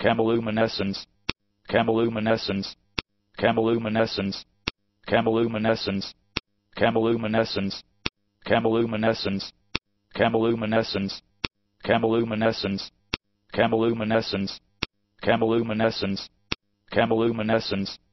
chemiluminescence, chemiluminescence, chemiluminescence, chemiluminescence, chemiluminescence, chemiluminescence, chemiluminescence, chemiluminescence, chemiluminescence, chemiluminescence, chemiluminescence,